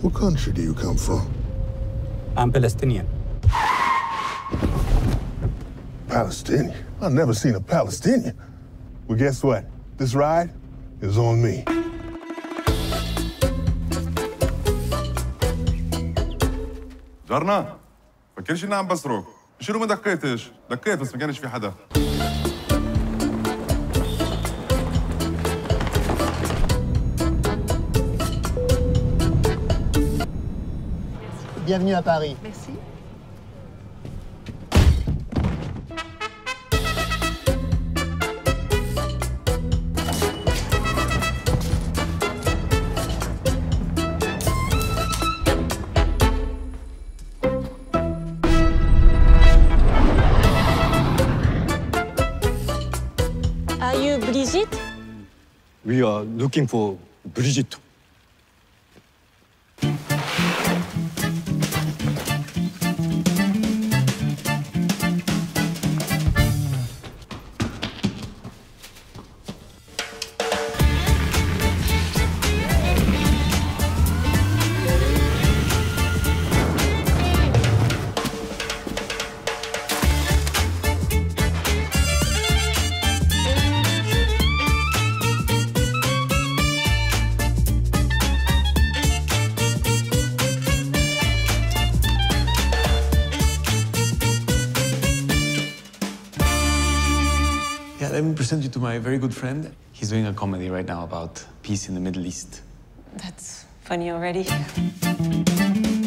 What country do you come from? I'm Palestinian. Palestinian? I've never seen a Palestinian. Well, guess what? This ride is on me. جارنا فكرش اني عم بسرق شنو ما دقيتش دقيت بس ما كانش في حدا Bienvenue à Paris. Merci. Are you Brigitte? We are looking for Brigitte. Yeah, let me present you to my very good friend. He's doing a comedy right now about peace in the Middle East. That's funny already.